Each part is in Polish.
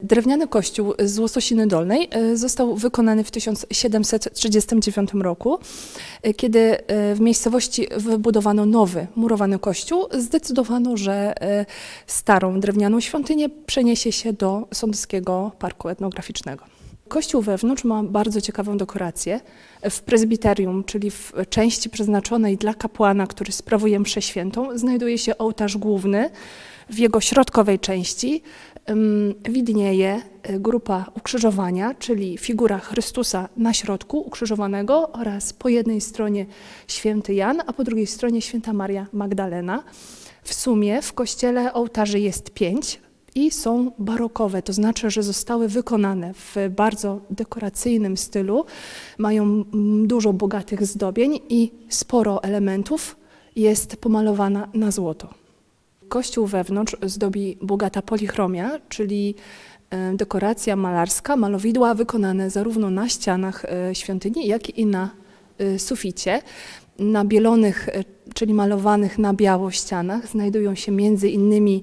Drewniany kościół z Łososiny Dolnej został wykonany w 1739 roku, kiedy w miejscowości wybudowano nowy, murowany kościół. Zdecydowano, że starą drewnianą świątynię przeniesie się do Sądeckiego Parku Etnograficznego. Kościół wewnątrz ma bardzo ciekawą dekorację. W prezbiterium, czyli w części przeznaczonej dla kapłana, który sprawuje mszę świętą, znajduje się ołtarz główny. W jego środkowej części widnieje grupa ukrzyżowania, czyli figura Chrystusa na środku ukrzyżowanego oraz po jednej stronie święty Jan, a po drugiej stronie święta Maria Magdalena. W sumie w kościele ołtarzy jest 5 i są barokowe, to znaczy, że zostały wykonane w bardzo dekoracyjnym stylu, mają dużo bogatych zdobień i sporo elementów jest pomalowana na złoto. Kościół wewnątrz zdobi bogata polichromia, czyli dekoracja malarska, malowidła wykonane zarówno na ścianach świątyni, jak i na suficie. Na bielonych, czyli malowanych na biało ścianach znajdują się między innymi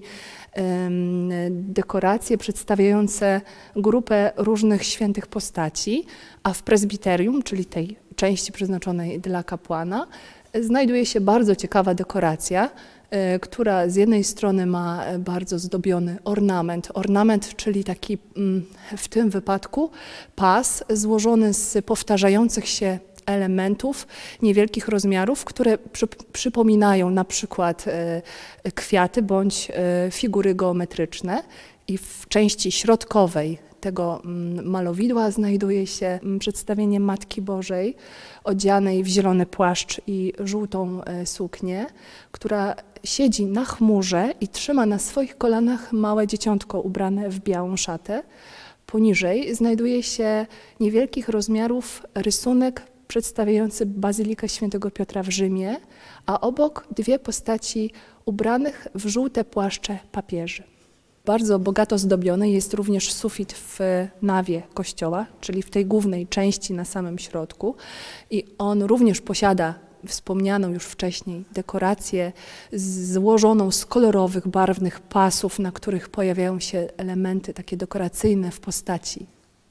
dekoracje przedstawiające grupę różnych świętych postaci, a w prezbiterium, czyli tej części przeznaczonej dla kapłana, znajduje się bardzo ciekawa dekoracja, która z jednej strony ma bardzo zdobiony ornament, czyli taki w tym wypadku pas złożony z powtarzających się elementów niewielkich rozmiarów, które przypominają na przykład kwiaty bądź figury geometryczne. I w części środkowej tego malowidła znajduje się przedstawienie Matki Bożej odzianej w zielony płaszcz i żółtą suknię, która siedzi na chmurze i trzyma na swoich kolanach małe dzieciątko ubrane w białą szatę. Poniżej znajduje się niewielkich rozmiarów rysunek przedstawiający Bazylikę Świętego Piotra w Rzymie, a obok 2 postaci ubranych w żółte płaszcze papieży. Bardzo bogato zdobiony jest również sufit w nawie kościoła, czyli w tej głównej części na samym środku, i on również posiada wspomnianą już wcześniej dekorację złożoną z kolorowych, barwnych pasów, na których pojawiają się elementy takie dekoracyjne w postaci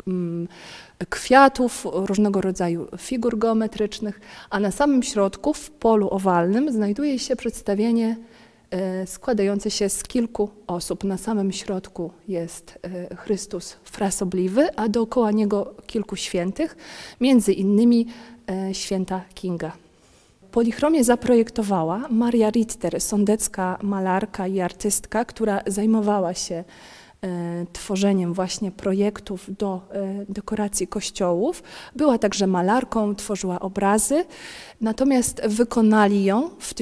kwiatów, różnego rodzaju figur geometrycznych, a na samym środku, w polu owalnym, znajduje się przedstawienie składające się z kilku osób. Na samym środku jest Chrystus frasobliwy, a dookoła niego kilku świętych, między innymi święta Kinga. Polichromię zaprojektowała Maria Ritter, sądecka malarka i artystka, która zajmowała się tworzeniem właśnie projektów do dekoracji kościołów. Była także malarką, tworzyła obrazy, natomiast wykonali ją w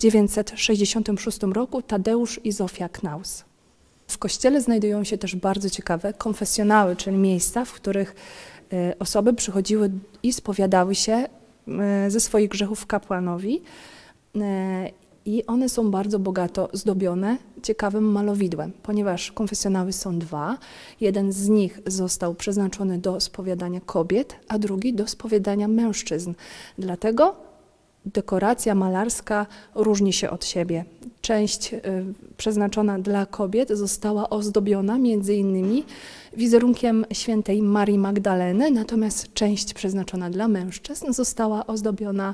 1966 roku Tadeusz i Zofia Knaus. W kościele znajdują się też bardzo ciekawe konfesjonały, czyli miejsca, w których osoby przychodziły i spowiadały się ze swoich grzechów kapłanowi. I one są bardzo bogato zdobione ciekawym malowidłem, ponieważ konfesjonały są 2. Jeden z nich został przeznaczony do spowiadania kobiet, a drugi do spowiadania mężczyzn. Dlatego dekoracja malarska różni się od siebie. Część przeznaczona dla kobiet została ozdobiona między innymi wizerunkiem świętej Marii Magdaleny, natomiast część przeznaczona dla mężczyzn została ozdobiona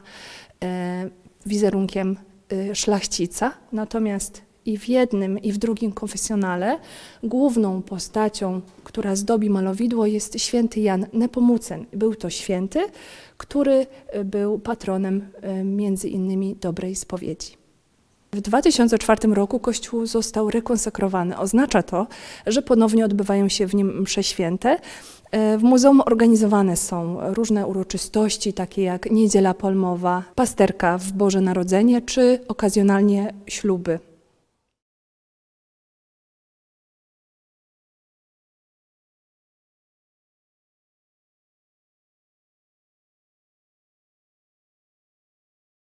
wizerunkiem szlachcica, natomiast i w jednym, i w drugim konfesjonale główną postacią, która zdobi malowidło, jest święty Jan Nepomucen. Był to święty, który był patronem między innymi dobrej spowiedzi. W 2004 roku kościół został rekonsekrowany. Oznacza to, że ponownie odbywają się w nim msze święte. W muzeum organizowane są różne uroczystości, takie jak Niedziela Palmowa, Pasterka w Boże Narodzenie czy okazjonalnie śluby.